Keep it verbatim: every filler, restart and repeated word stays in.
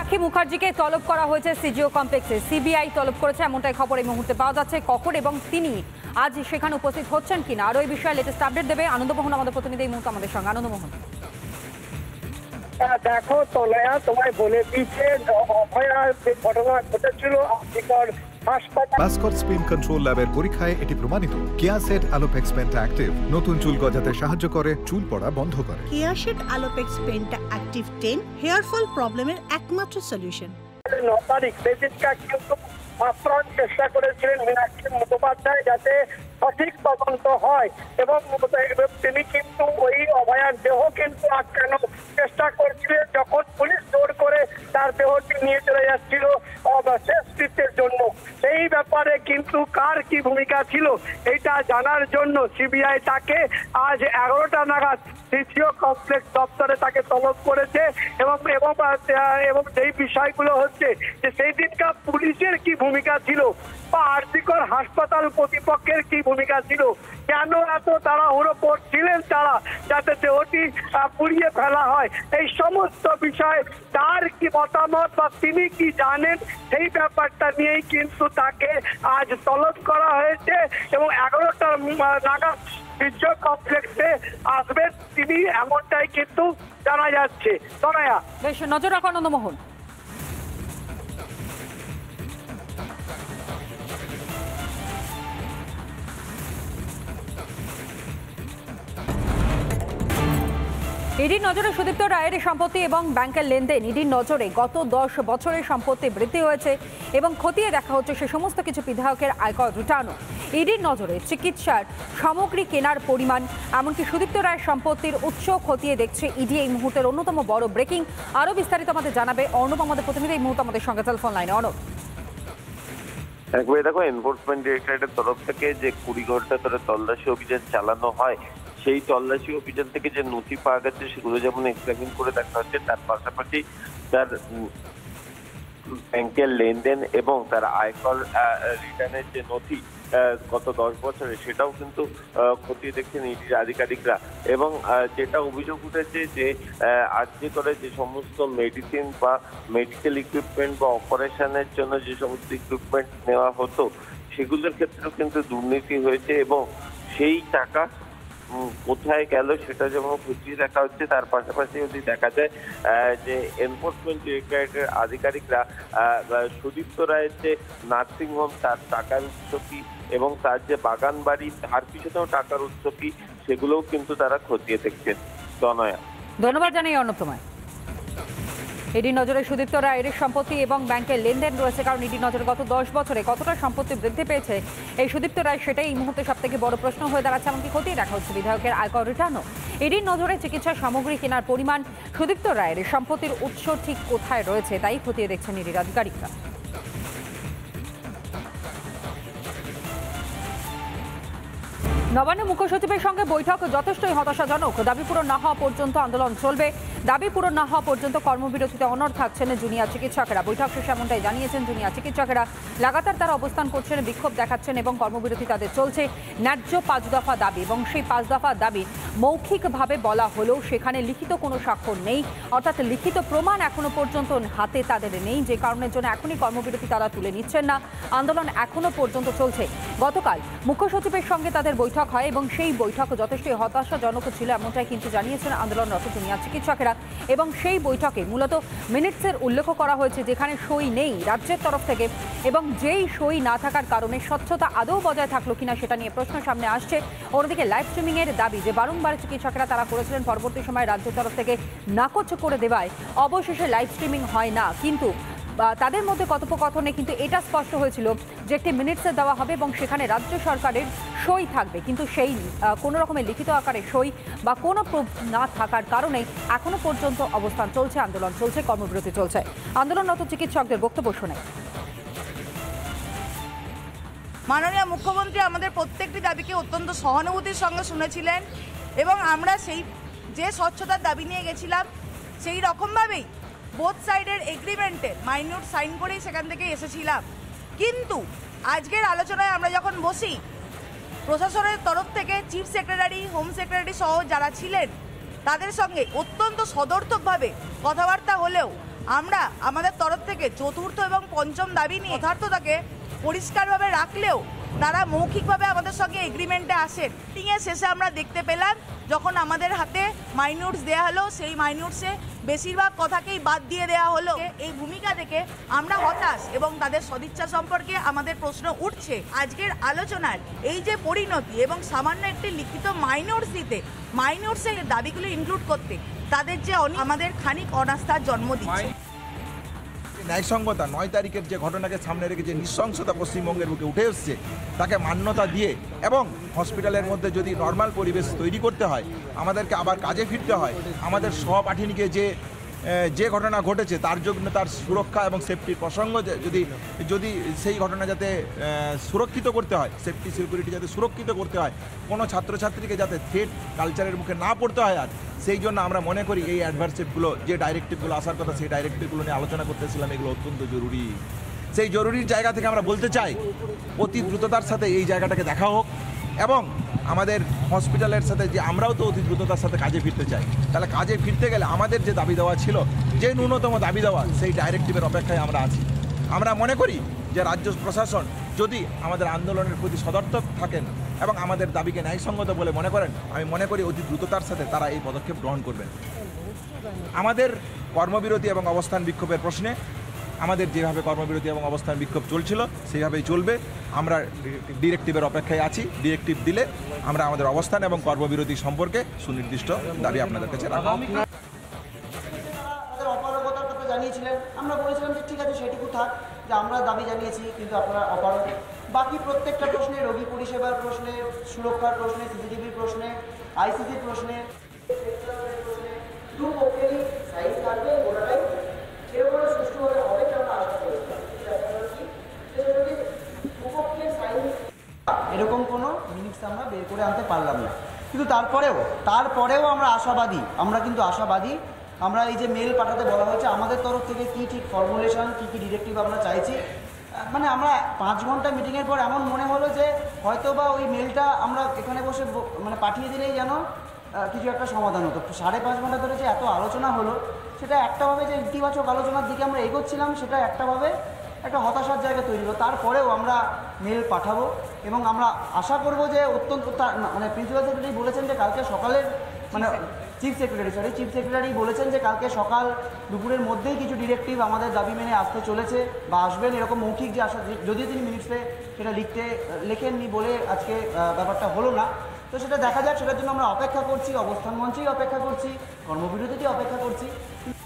মীনাক্ষী মুখার্জিকে তলব করা হয়েছে সিজিও কমপ্লেক্সে। সিবিআই তলব করেছে এমনটাই খবর এই মুহূর্তে পাওয়া যাচ্ছে। কখন এবং তিনি আজ সেখানে উপস্থিত হচ্ছেন কিনা আরও এই বিষয়ে লেটেস্ট আপডেট দেবে আনন্দমোহন, আমাদের প্রতিনিধি এই মুহূর্তে আমাদের সঙ্গে। আনন্দমোহন, দেখো তনয়া, তোমায় বলে দিচ্ছে অভয়ার যে ঘটনা ঘটেছিল মাস্কট স্পিন কন্ট্রোল ল্যাবের পরীক্ষায় এটি প্রমাণিত। কেয়াসেট অ্যালোপেক্স পেন্টা অ্যাক্টিভ নতুন চুল গজাতে সাহায্য করে, চুল পড়া বন্ধ করে। Keya Seth Alopex penta active ten hair fall প্রবলেমের একমাত্র সলিউশন। ন তারিখ সেদিনটা কিন্তু আপ্রাণ চেষ্টা করেছিলেন মীনাক্ষী মুখোপাধ্যায় যাতে সঠিক তদন্ত হয় এবং তিনি কিন্তু ওই অভয়ার দেহ কিন্তু আটকানোর চেষ্টা করছিলেন যখন পুলিশ জোর করে তার দেহটি নিয়ে চলে যাচ্ছিল শেষকৃত্যের জন্য। সেই ব্যাপারে কিন্তু কার কি ভূমিকা ছিল এইটা জানার জন্য সিবিআই তাকে আজ এগারোটা নাগাদ সিজিও কমপ্লেক্স দপ্তরে তাকে তলব করেছে এবং এবং এবং যেই বিষয়গুলো হচ্ছে যে সেই দিনকার পুলিশের কি ভূমিকা ছিল বা আরজিকর হাসপাতাল কর্তৃপক্ষের কি ভূমিকা ছিল, কেন এত তাড়াহুড়ো করছিলেন তারা যাতে দেহটি পুড়িয়ে ফেলা হয়, এই সমস্ত বিষয়ে তার কি মতামত বা তিনি কি জানেন সেই ব্যাপারটা নিয়েই কিন্তু তাকে আজ তলব করা হয়েছে এবং এগারোটার নাগাদ সিজিও কমপ্লেক্সে আসবেন তিনি, এমনটাই কিন্তু জানা যাচ্ছে। তনয়া, বেশ নজর রাখো আনন্দমোহন। ইডির নজরে সুদীপ্ত রায়ের সম্পত্তি এবং ব্যাংকের লেনদেন। ইডির নজরে গত দশ বছরের সম্পত্তি বৃদ্ধি হয়েছে এবং খতিয়ে দেখা হচ্ছে সে সমস্ত কিছু বিধায়কের আয়কর রিটার্নও। ইডির নজরে চিকিৎসার সামগ্রী কেনার পরিমাণ, এমনকি সুদীপ্ত রায়ের সম্পত্তির উৎস খতিয়ে দেখছে ইডি। এই মুহূর্তের অন্যতম বড় ব্রেকিং। আরও বিস্তারিত আমাদের জানাবে অর্ণব, আমাদের প্রতিনিধি এই মুহূর্তে আমাদের সঙ্গে টেলিফোন লাইনে। অর্ণব, একবার দেখো, এনফোর্সমেন্ট ডিরেক্টরেটের তরফ থেকে যে কুড়ি ঘন্টা ধরে তল্লাশি অভিযান চালানো হয়, সেই তল্লাশি অভিযান থেকে যে নথি পাওয়া গেছে সেগুলো যেমন এক্সামিন করে দেখা হচ্ছে, তার পাশাপাশি তার ব্যাংকের লেনদেন এবং তার আয়কর রিটার্নের যে নথি গত দশ বছরে সেটাও কিন্তু খতিয়ে দেখছেন ইডির আধিকারিকরা। এবং যেটা অভিযোগ উঠেছে যে আজকে করে যে সমস্ত মেডিসিন বা মেডিকেল ইকুইপমেন্ট বা অপারেশনের জন্য যে সমস্ত ইকুইপমেন্ট নেওয়া হতো সেগুলোর ক্ষেত্রেও কিন্তু দুর্নীতি হয়েছে এবং সেই টাকা কোথায় গেল সেটা যেমন খতিয়ে দেখা হচ্ছে। তার পাশাপাশি যদি দেখা যায় যে এনফোর্সমেন্ট ডিরেক্টরেটের আধিকারিকরা সুদীপ্ত রায়ের যে নার্সিংহোম তার টাকার উৎস কি এবং তার যে বাগান বাড়ি তার পিছনেও টাকার উৎস কি সেগুলোও কিন্তু তারা খতিয়ে দেখছেন। তনয়া, ধন্যবাদ জানাই অর্ণব তোমায়। ইডির নজরে সুদীপ্ত রায়ের সম্পত্তি এবং ব্যাংকের লেনদেন রয়েছে, কারণ ইডির নজরে গত দশ বছরে কতটা সম্পত্তি বৃদ্ধি পেয়েছে এই সুদীপ্ত রায়, সেটাই এই মুহূর্তে সব থেকে বড় প্রশ্ন হয়ে দাঁড়াচ্ছে। এমনকি খতিয়ে দেখা হচ্ছে বিধায়কের আয়কর রিটার্নও। ইডির নজরে চিকিৎসা সামগ্রী কেনার পরিমাণ, সুদীপ্ত রায়ের সম্পত্তির উৎস ঠিক কোথায় রয়েছে তাই খতিয়ে দেখছেন ইডির আধিকারিকরা। নবান্ন মুখ্য সচিবের সঙ্গে বৈঠক যথেষ্টই হতাশাজনক। দাবি পূরণ না হওয়া পর্যন্ত আন্দোলন চলবে। দাবি পূরণ না হওয়া পর্যন্ত কর্মবিরতিতে অনড় থাকছেন জুনিয়র চিকিৎসকেরা। বৈঠক শেষে এমনটাই জানিয়েছেন জুনিয়র চিকিৎসকেরা। লাগাতার তারা অবস্থান করছেন, বিক্ষোভ দেখাচ্ছেন এবং কর্মবিরতি তাদের চলছে। ন্যায্য পাঁচ দফা দাবি এবং সেই পাঁচ দফা দাবি মৌখিকভাবে বলা হলেও সেখানে লিখিত কোনো স্বাক্ষর নেই, অর্থাৎ লিখিত প্রমাণ এখনো পর্যন্ত হাতে তাদের নেই, যে কারণের জন্য এখনই কর্মবিরতি তারা তুলে নিচ্ছেন না। আন্দোলন এখনো পর্যন্ত চলছে। গতকাল মুখ্য সচিবের সঙ্গে তাদের বৈঠক হয় এবং সেই বৈঠক যথেষ্টই হতাশাজনক ছিল, এমনটাই কিন্তু জানিয়েছেন আন্দোলনরত জুনিয়র চিকিৎসকেরা। এবং সেই বৈঠকে মূলত মিনিটসের উল্লেখ করা হয়েছে যেখানে সই নেই রাজ্যের তরফ থেকে, এবং যেই সই না থাকার কারণে স্বচ্ছতা আদৌ বজায় থাকলো কিনা সেটা নিয়ে প্রশ্ন সামনে আসছে। অন্যদিকে লাইভ স্ট্রিমিং এর দাবি যে বারংবার চিকিৎসকেরা তারা করেছিলেন, পরবর্তী সময় রাজ্যের তরফ থেকে নাকচ করে দেওয়ায় অবশেষে লাইভ স্ট্রিমিং হয় না। কিন্তু তাদের মধ্যে কথোপকথনে কিন্তু এটা স্পষ্ট হয়েছিল যে একটি মিনিটসে দেওয়া হবে এবং সেখানে রাজ্য সরকারের সই থাকবে, কিন্তু সেই কোনো রকমের লিখিত আকারে সই বা কোনো প্রুফ না থাকার কারণে এখনো পর্যন্ত অবস্থান চলছে, আন্দোলন চলছে, কর্মবিরতি চলছে। আন্দোলনরত চিকিৎসকদের বক্তব্য শোনায়। মাননীয় মুখ্যমন্ত্রী আমাদের প্রত্যেকটি দাবিকে অত্যন্ত সহানুভূতির সঙ্গে শুনেছিলেন এবং আমরা সেই যে স্বচ্ছতার দাবি নিয়ে গেছিলাম সেই রকমভাবেই বোথ সাইডের এগ্রিমেন্টের মাইনিউট সাইন করেই সেখান থেকে এসেছিলাম। কিন্তু আজকের আলোচনায় আমরা যখন বসি, প্রশাসনের তরফ থেকে চিফ সেক্রেটারি, হোম সেক্রেটারি সহ যারা ছিলেন তাদের সঙ্গে অত্যন্ত সদর্থকভাবে কথাবার্তা হলেও আমরা আমাদের তরফ থেকে চতুর্থ এবং পঞ্চম দাবি নিয়ে যথার্থতাকে পরিষ্কারভাবে রাখলেও তারা মৌখিকভাবে আমাদের সঙ্গে এগ্রিমেন্টে আসেন। মিটিংয়ের শেষে আমরা দেখতে পেলাম যখন আমাদের হাতে মাইনিউটস দেওয়া হলো, সেই মাইনিউটসে বেশিরভাগ কথাকেই বাদ দিয়ে দেওয়া হলো। এই ভূমিকা থেকে আমরা হতাশ এবং তাদের সদিচ্ছা সম্পর্কে আমাদের প্রশ্ন উঠছে। আজকের আলোচনার এই যে পরিণতি এবং সামান্য একটি লিখিত মাইনিউটস দিতে, মাইনিউটসের দাবিগুলো ইনক্লুড করতে তাদের যে আমাদের খানিক অনাস্থার জন্ম দিচ্ছে। ন্যায়সঙ্গতা নয় তারিখের যে ঘটনাকে সামনে রেখে যে নৃশংসতা পশ্চিমবঙ্গের বুকে উঠে এসছে তাকে মান্যতা দিয়ে এবং হসপিটালের মধ্যে যদি নর্মাল পরিবেশ তৈরি করতে হয়, আমাদেরকে আবার কাজে ফিরতে হয়, আমাদের সহপাঠিনীকে যে যে ঘটনা ঘটেছে তার জন্য তার সুরক্ষা এবং সেফটির প্রসঙ্গ যদি যদি সেই ঘটনা যাতে সুরক্ষিত করতে হয়, সেফটি সিকিউরিটি যাতে সুরক্ষিত করতে হয়, কোনো ছাত্রছাত্রীকে যাতে থ্রেট কালচারের মুখে না পড়তে হয়, আর সেই জন্য আমরা মনে করি এই অ্যাডভার্সিভগুলো যে ডাইরেক্টিভগুলো আসার কথা সেই ডাইরেক্টিভগুলো নিয়ে আলোচনা করতেছিলাম, এগুলো অত্যন্ত জরুরি। সেই জরুরির জায়গা থেকে আমরা বলতে চাই অতি দ্রুততার সাথে এই জায়গাটাকে দেখা হোক এবং আমাদের হসপিটালের সাথে যে আমরাও তো অতি দ্রুততার সাথে কাজে ফিরতে চাই। তাহলে কাজে ফিরতে গেলে আমাদের যে দাবি দেওয়া ছিল, যে ন্যূনতম দাবি দেওয়া, সেই ডাইরেক্টিভের অপেক্ষায় আমরা আছি। আমরা মনে করি যে রাজ্য প্রশাসন যদি আমাদের আন্দোলনের প্রতি সদর্থক থাকেন এবং আমাদের দাবিকে ন্যায়সঙ্গত বলে মনে করেন, আমি মনে করি অতি দ্রুততার সাথে তারা এই পদক্ষেপ গ্রহণ করবেন। আমাদের কর্মবিরতি এবং অবস্থান বিক্ষোভের প্রশ্নে আমাদের যেভাবে কর্মবিরতি এবং অবস্থান বিক্ষোভ চলছিল সেইভাবেই চলবে। আমরা ডিরেক্টিভের অপেক্ষায় আছি। ডিরেক্টিভ দিলে আমরা আমাদের অবস্থান এবং কর্মবিরতি সম্পর্কে সুনির্দিষ্ট দাবি আপনাদের কাছে রাখব। তাদের অপারগতার কথা জানিয়েছিলেন, আমরা বলেছিলাম যে ঠিক আছে সেটুকু থাক, যে আমরা দাবি জানিয়েছি কিন্তু আপনারা অপারগ। বাকি প্রত্যেকটা প্রশ্নে, রোগী পরিষেবার প্রশ্নে, সুরক্ষার প্রশ্নে, সিসিটিভির প্রশ্নে, আইসিসির প্রশ্নে, দুপক্ষেরই সাইজ থাকবে, ওটাই এরপরে সুষ্ঠুভাবে হবে আমরা আশা করেছিলাম। এরকম কোনো মিনিটস আমরা বের করে আনতে পারলাম না, কিন্তু তারপরেও তারপরেও আমরা আশাবাদী। আমরা কিন্তু আশাবাদী। আমরা এই যে মেল পাঠাতে বলা হয়েছে, আমাদের তরফ থেকে কী ঠিক ফর্মুলেশন, কী কী ডিরেক্টিভ আমরা চাইছি, মানে আমরা পাঁচ ঘন্টা মিটিংয়ের পর এমন মনে হলো যে হয়তো বা ওই মেলটা আমরা এখানে বসে মানে পাঠিয়ে দিলেই যেন কিছু একটা সমাধান হতো। সাড়ে পাঁচ ঘন্টা ধরে যে এত আলোচনা হলো, সেটা একটাভাবে যে ইতিবাচক আলোচনার দিকে আমরা এগোচ্ছিলাম, সেটা একটাভাবে একটা হতাশার জায়গা তৈরি হলো। তারপরেও আমরা মেল পাঠাবো এবং আমরা আশা করব যে অত্যন্ত মানে প্রিন্সিপাল সেক্রেটারি বলেছেন যে কালকে সকালের মানে chief secretary sorry chief secretary বলেছেন যে কালকে সকাল দুপুরের মধ্যেই কিছু ডিরেক্টিভ আমাদের দাবি মেনে আসতে চলেছে বা আসবেন, এরকম মৌখিক যে আসা, যদিও তিনি মিনিটসে সেটা লিখতে লেখেননি বলে আজকে ব্যাপারটা হলো না। তো সেটা দেখা যাক, সেটার জন্য আমরা অপেক্ষা করছি, অবস্থান মঞ্চেই অপেক্ষা করছি, কর্মবিরতিতেই অপেক্ষা করছি।